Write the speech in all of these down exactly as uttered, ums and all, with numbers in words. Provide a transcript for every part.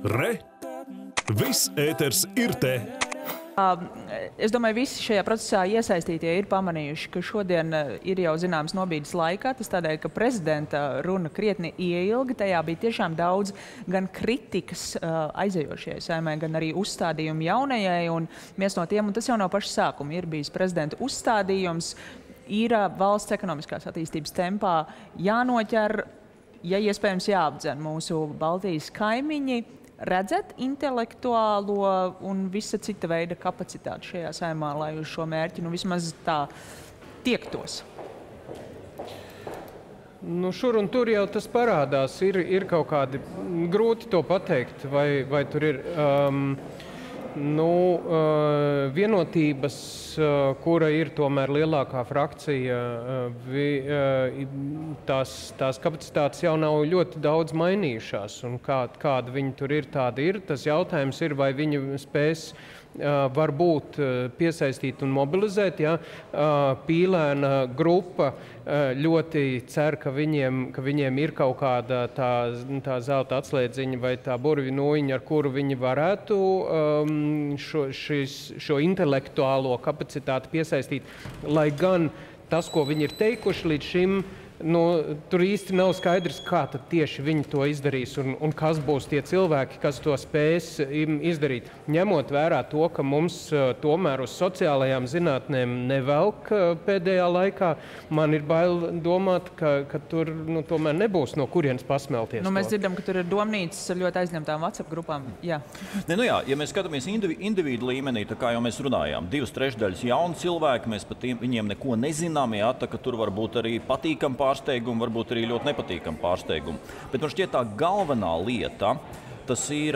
Re! Viss ēters ir te! Es domāju, visi šajā procesā iesaistītie ir pamanījuši, ka šodien ir jau zināms nobīdes laikā. Tas tādēļ, ka prezidenta runa krietni ieilga. Tajā bija tiešām daudz gan kritikas aizejošajai Saeimai, gan arī uzstādījumu jaunajai. Un viens no tiem, un tas jau no paša sākuma ir bijis prezidenta uzstādījums, ir valsts ekonomiskās attīstības tempā jānoķer, ja iespējams jāapdzen mūsu Baltijas kaimiņi. Redzat intelektuālo un visa cita veida kapacitāti šajā Saeimā, lai uz šo mērķi nu, vismaz tā tiektos? Nu, šur un tur jau tas parādās. Ir, ir kaut kādi grūti to pateikt, vai, vai tur ir um, nu, uh, vienotības, uh, kura ir tomēr lielākā frakcija. Uh, vi, uh, tās, tās kapacitātes jau nav ļoti daudz mainījušās, un kā, kāda viņi tur ir, tāda ir. Tas jautājums ir, vai viņi spēs uh, varbūt uh, piesaistīt un mobilizēt. Ja? Uh, Pīlēna grupa uh, ļoti cer, ka viņiem, ka viņiem ir kaut kāda tā, tā zelta atslēdziņa vai tā burvju nūjiņa, ar kuru viņi varētu um, šo, šis, šo intelektuālo kapacitāti piesaistīt, lai gan tas, ko viņi ir teikuši līdz šim, nu, tur īsti nav skaidrs, kā tad tieši viņi to izdarīs un, un kas būs tie cilvēki, kas to spēs izdarīt. Ņemot vērā to, ka mums tomēr uz sociālajām zinātnēm nevelk pēdējā laikā, man ir bail domāt, ka, ka tur nu, tomēr nebūs no kurienes pasmelties. Nu, mēs dzirdam, ka tur ir domnīcas ar ļoti aizņemtām WhatsApp grupām. Jā. Ne, nu jā, ja mēs skatāmies individu, individu līmenī, tā kā jau mēs runājām, divas trešdaļas jauni cilvēki, mēs pat viņiem neko nezinām, jā, tā ka tur var būt arī patīkam pārsteigumu, varbūt arī ļoti nepatīkamu pārsteigumu. Bet man šķiet tā galvenā lieta, tas ir,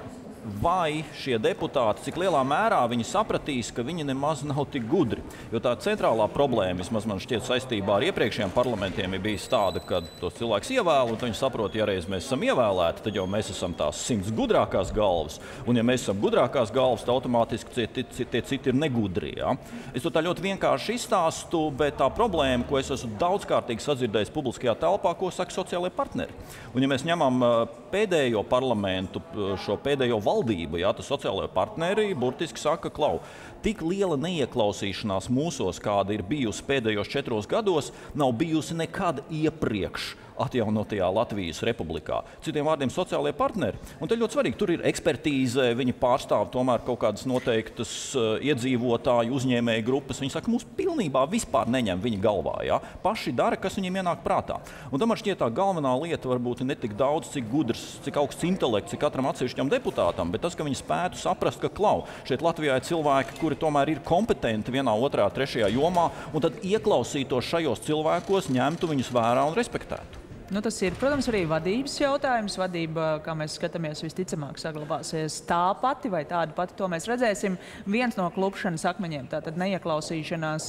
vai šie deputāti, cik lielā mērā viņi sapratīs, ka viņi nemaz nav tik gudri. Jo tā centrālā problēma, vismaz man šķiet saistībā ar iepriekšējiem parlamentiem, ir bijis tāda, ka tos cilvēks ievēl, un viņi saprot, ja reiz mēs esam ievēlēti, tad jau mēs esam tās simts gudrākās galvas. Un ja mēs esam gudrākās galvas, tad automātiski tie, tie citi ir negudri. Ja? Es to tā ļoti vienkārši izstāstu, bet tā problēma, ko es esmu daudzkārtīgi sadzirdējis publiskajā telpā, ko saka sociālajie partneri. Un ja mēs ņemam pēdējo parlamentu, šo pēdējo valdību, jā, tas sociālajie partneri burtiski saka, klau, tik liela neieklausīšanās mūsos, kāda ir bijusi pēdējos četros gados, nav bijusi nekad iepriekš atjaunotajā Latvijas republikā. Citiem vārdiem sociālajie partneri. Un te ļoti svarīgi, tur ir ekspertīze, viņi pārstāv tomēr kaut kādas noteiktas uh, iedzīvotāju, uzņēmēju grupas. Viņi saka, mūs pilnībā vispār neņem viņa galvā. Ja? Paši dara, kas viņiem ienāk prātā. Un tam man šķiet tā galvenā lieta varbūt ne tik daudz, cik gudrs, cik augsts intelekts, cik katram atsevišķam deputātam, bet tas, ka viņi spētu saprast, ka klau, šeit Latvijā ir cilvēki, kuri tomēr ir kompetenti vienā, otrā, trešajā jomā, un tad ieklausītos šajos cilvēkos, ņemtu viņus vērā un respektētu. Nu, tas ir, protams, arī vadības jautājums. Vadība, kā mēs skatāmies, visticamāk saglabāsies tā pati vai tāda pati, to mēs redzēsim. Viens no klupšanas akmeņiem, tātad neieklausīšanās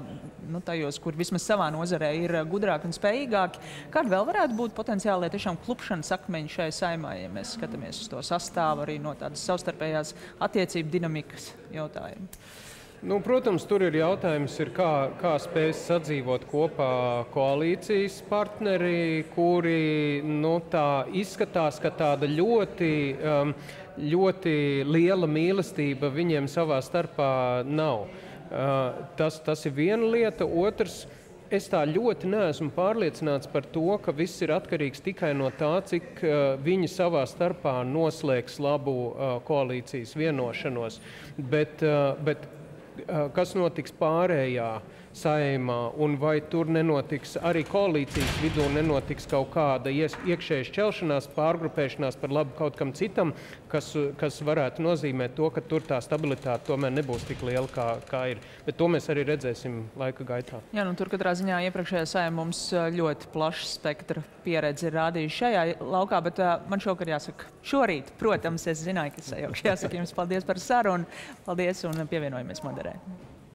nu, tajos, kur vismaz savā nozarē ir gudrāki un spējīgāki. Kādi vēl varētu būt potenciāli tiešām klupšanas akmeņi šai Saeimai, ja mēs skatāmies uz to sastāvu arī no tādas savstarpējās attiecību dinamikas jautājumu? Nu, protams, tur ir jautājums, ir kā, kā spēs sadzīvot kopā koalīcijas partneri, kuri nu, tā izskatās, ka tāda ļoti, um, ļoti liela mīlestība viņiem savā starpā nav. Uh, tas, tas ir viena lieta. Otrs, es tā ļoti neesmu pārliecināts par to, ka viss ir atkarīgs tikai no tā, cik uh, viņi savā starpā noslēgs labu uh, koalīcijas vienošanos. Bet, uh, bet kas notiks pārējā Saeimā, un vai tur nenotiks arī koalīcijas vidū, nenotiks kaut kāda iekšēja šķelšanās, pārgrupēšanās par labu kaut kam citam, kas, kas varētu nozīmēt to, ka tur tā stabilitāte tomēr nebūs tik liela, kā, kā ir. Bet to mēs arī redzēsim laika gaitā. Jā, nu tur katrā ziņā iepriekšējā Saeima mums ļoti plaša spektra pieredze ir rādījusi šajā laukā, bet uh, man šokar jāsaka šorīt. Protams, es zināju, ka es sajaukšu. Jāsaka jums paldies par sarunu, paldies un pievienojamies Moderē.